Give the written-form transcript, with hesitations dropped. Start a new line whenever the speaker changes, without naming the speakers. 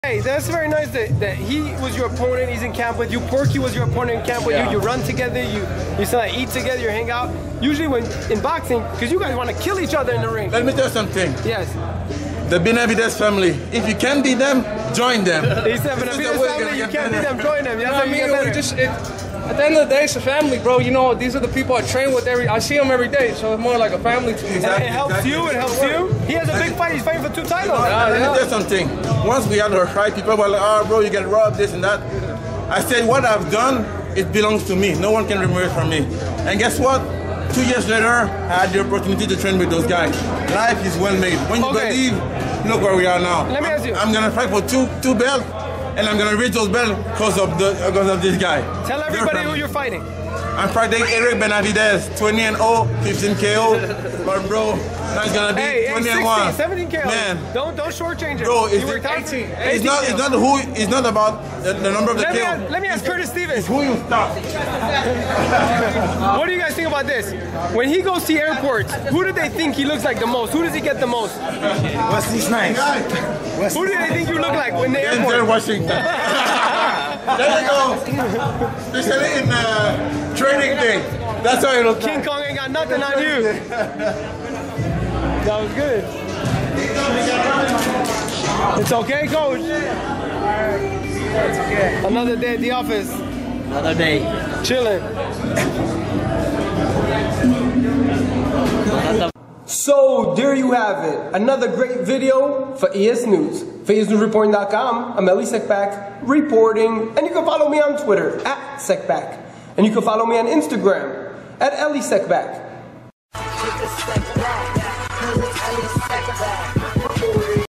Hey, that's very nice that he was your opponent, he's in camp with you. Porky was your opponent in camp with you. You run together, you eat together, you hang out. Usually when in boxing, because you guys want to kill each other in the ring.
Let me tell you something.
Yes.
The benavidez family, if you can't beat them, join them.
He said, benavidez family, you can't beat them, join them. That's how you get better.
At the end of the day, it's a family, bro. You know, these are the people I train with I see them every day, so it's more like a family to me.
Exactly, it helps you, it helps you. He has a big fight, he's fighting for 2 titles.
Let me tell you something. Once we had our fight, people were like, oh, bro, you get robbed, this and that. I said, what I've done, it belongs to me. No one can remove it from me. And guess what? 2 years later, I had the opportunity to train with those guys. Life is well made. When you believe, look where we are now.
Let me ask you.
I'm going to fight for two belts. And I'm gonna reach those belts because of this guy.
Tell everybody who you're fighting.
I'm fighting Benavidez, 20-0, 15 KO. But bro, now it's gonna be 20-1.
17 KO.
Man,
don't shortchange it.
Bro, it's not about the number of the KO.
Let me ask Curtis Stevens.
It's who you stop.
What do you guys think about this? When he goes to airports, who do they think he looks like the most? Who does he get the most?
Wesley Snipes.
Who do they think you look like when they airport?
Denzel Washington. There you go. Especially in training day. That's how it looks.
King Kong ain't got nothing on you. That was good. It's okay, coach.
It's okay.
Another day at the office.
Another day.
Chilling. So there you have it. Another great video for ES News. For ESNewsReporting.com, I'm Elie Seckbach reporting, and you can follow me on Twitter @Seckbach, and you can follow me on Instagram @Elie Seckbach.